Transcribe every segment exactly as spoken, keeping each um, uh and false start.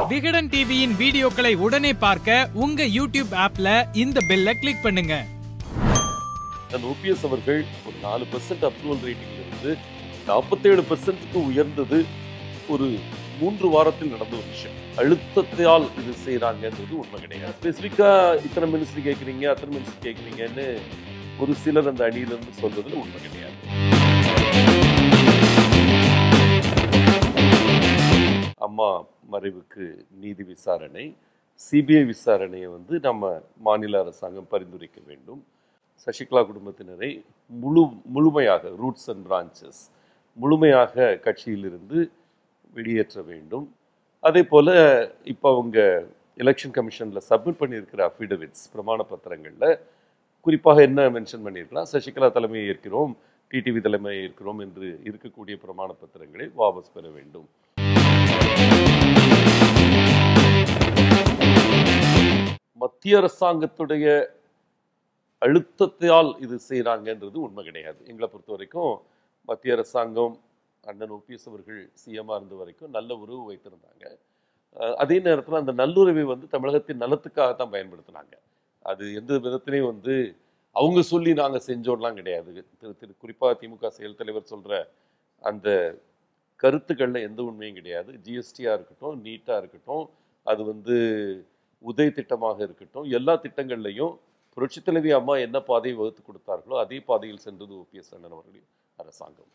விகடன் டிவியின் வீடியோக்களை உடனே பார்க்க உங்க யூடியூப் ஆப்ல இந்த பெல்லை கிளிக் பண்ணுங்க. ஓபிஎஸ் அவர்கள் ஒரு நாலு பர்சன்ட் அப்ரூவல் ரேட்டிங்ல இருந்து நாற்பத்தேழு பர்சன்ட்டுக்கு உயர்ந்தது ஒரு மூன்று வாரத்தில் நடந்த ஒரு விஷயம். அழுத்தத்தால் இது செய்யறாங்கன்றது உண்மை கிடையாது. ஸ்பெசிஃபிக்கா இத்தனை மினிஸ்ட்ரி கேட்குறீங்க அத்தனை மினிஸ்ட்ரி கேட்குறீங்கன்னு ஒரு சிலர் அந்த அணியிலிருந்து சொல்றதுல உண்மை கிடையாது. அம்மா மறைவுக்கு நீதி விசாரணை, சிபிஐ விசாரணையை வந்து நம்ம மாநில அரசாங்கம் பரிந்துரைக்க வேண்டும். சசிகலா குடும்பத்தினரை முழு முழுமையாக ரூட்ஸ் அண்ட் பிரான்ச்சஸ் முழுமையாக கட்சியிலிருந்து வெளியேற்ற வேண்டும். அதே போல் இப்போ அவங்க எலெக்ஷன் கமிஷனில் சப்மிட் பண்ணியிருக்கிற அஃபிடவிட்ஸ் பிரமாண பத்திரங்களில் குறிப்பாக என்ன மென்ஷன் பண்ணியிருக்கலாம், சசிகலா தலைமையை ஏற்கிறோம், டிடிவி தலைமையை ஏற்கிறோம் என்று இருக்கக்கூடிய பிரமாண பத்திரங்களை வாபஸ் பெற வேண்டும். மத்திய அரசாங்கத்துடைய அழுத்தத்தால் இது செய்கிறாங்கன்றது உண்மை கிடையாது. எங்களை பொறுத்த வரைக்கும் மத்திய அரசாங்கம் அண்ணன் ஓபிஎஸ் அவர்கள் சிஎம்மாக இருந்த வரைக்கும் நல்ல உறவு வைத்திருந்தாங்க. அதே நேரத்தில் அந்த நல்லுறவை வந்து தமிழகத்தின் நலத்துக்காக தான் பயன்படுத்தினாங்க. அது எந்த விதத்திலையும் வந்து அவங்க சொல்லி நாங்கள் செஞ்சோம்லாம் கிடையாது. திரு திரு குறிப்பாக திமுக செயல் தலைவர் சொல்கிற அந்த கருத்துக்களில் எந்த உண்மையும் கிடையாது. ஜிஎஸ்டியாக இருக்கட்டும், நீட்டாக இருக்கட்டும், அது வந்து உதய் திட்டமாக இருக்கட்டும், எல்லா திட்டங்கள்லையும் புரட்சி தலைவி அம்மா என்ன பாதையை வகுத்து கொடுத்தார்களோ அதே பாதையில் சென்றது ஓபிஎஸ் அண்ணன் அவர்களின் அரசாங்கம்.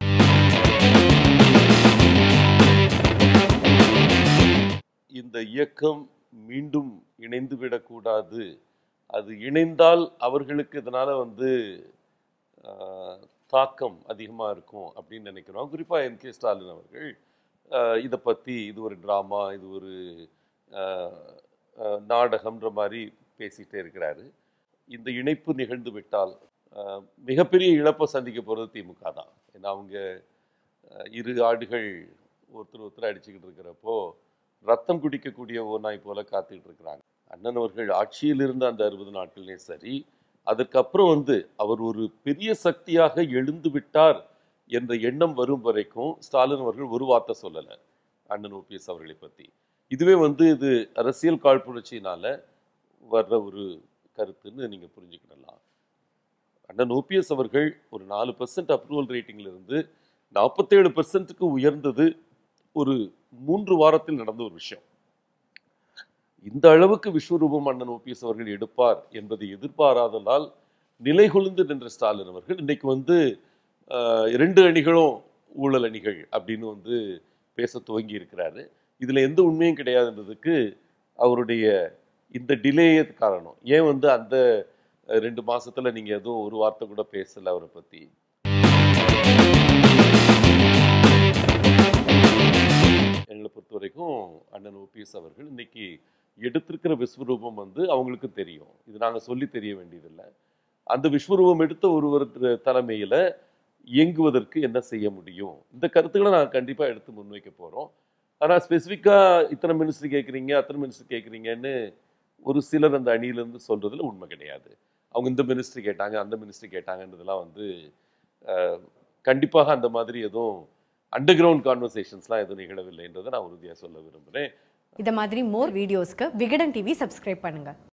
இந்த இயக்கம் மீண்டும் இணைந்து விடக்கூடாது. அது இணைந்தால் அவர்களுக்கு இதனால வந்து தாக்கம் அதிகமாக இருக்கும் அப்படின்னு நினைக்கிறோம். குறிப்பாக எம் கே ஸ்டாலின் அவர்கள் இதை பற்றி இது ஒரு ட்ராமா, இது ஒரு நாடகம்ன்ற மாதிரி பேசிகிட்டே இருக்கிறாரு. இந்த இணைப்பு நிகழ்ந்து விட்டால் மிகப்பெரிய இழப்பை சந்திக்க போகிறது திமுக தான். ஏன்னா அவங்க இரு ஆடுகள் ஒருத்தர் ஒருத்தர் அடிச்சுக்கிட்டு இருக்கிறப்போ ரத்தம் குடிக்கக்கூடிய ஓநாய் போல காத்துக்கிட்டு இருக்கிறாங்க. அண்ணன் அவர்கள் ஆட்சியில் இருந்த அந்த அறுபது நாட்கள்லேயும் சரி, அதற்கப்புறம் வந்து அவர் ஒரு பெரிய சக்தியாக எழுந்து விட்டார் என்ற எண்ணம் வரும் வரைக்கும் ஸ்டாலின் அவர்கள் ஒரு வார்த்தை சொல்லலை அண்ணன் ஓபிஎஸ் அவர்களை பற்றி. இதுவே வந்து இது அரசியல் காழ்ப்புணர்ச்சியினால வர்ற ஒரு கருத்துன்னு நீங்கள் புரிஞ்சுக்கிடலாம். அண்ணன் ஓபிஎஸ் அவர்கள் ஒரு நாலு பர்சன்ட் அப்ரூவல் ரேட்டிங்ல இருந்து நாற்பத்தேழு பர்சன்ட்டுக்கு உயர்ந்தது ஒரு மூன்று வாரத்தில் நடந்த ஒரு விஷயம். இந்த அளவுக்கு விஸ்வரூபம் அண்ணன் ஓபிஎஸ் அவர்கள் எடுப்பார் என்பதை எதிர்பாராததால் நிலை கொழுந்து நின்ற ஸ்டாலின் அவர்கள் இன்னைக்கு வந்து இரண்டு அணிகளும் ஊழல் அணிகள் அப்படின்னு வந்து பேச துவங்கி இருக்கிறாரு. இதுல எந்த உண்மையும் கிடையாதுன்றதுக்கு அவருடைய இந்த டிலேயே காரணம். ஏன் வந்து அந்த ரெண்டு மாசத்துல நீங்க எதுவும் ஒரு வார்த்தை கூட பேசல அவரை பத்தி? எங்களை பொறுத்த வரைக்கும் அண்ணன் ஓபிஎஸ் அவர்கள் இன்னைக்கு எடுத்திருக்கிற விஸ்வரூபம் வந்து அவங்களுக்கு தெரியும். இது நாங்க சொல்லி தெரிய வேண்டியதில்லை. அந்த விஸ்வரூபம் எடுத்த ஒருவர் தலைமையில இயங்குவதற்கு என்ன செய்ய முடியும், இந்த கருத்துக்களை நாங்கள் கண்டிப்பா எடுத்து முன்வைக்க போறோம். ஆனா ஸ்பெசிஃபிக்கா இத்தனை மினிஸ்ட்ரி கேட்குறீங்க அத்தனை மினிஸ்ட்ரி கேட்குறீங்கன்னு ஒரு சிலர் அந்த அணியிலிருந்து சொல்றதுல உண்மை கிடையாது. அவங்க இந்த மினிஸ்ட்ரி கேட்டாங்க அந்த மினிஸ்ட்ரி கேட்டாங்கன்றதெல்லாம் வந்து கண்டிப்பாக அந்த மாதிரி எதுவும் அண்டர் கிரவுண்ட் கான்வர்சேஷன்ஸ்லாம் எதுவும் நிகழவில்லைன்றதை நான் உறுதியாக சொல்ல விரும்புகிறேன். இதை மாதிரி மோர் வீடியோஸ்க்கு விகடன் டிவி சப்ஸ்கிரைப் பண்ணுங்க.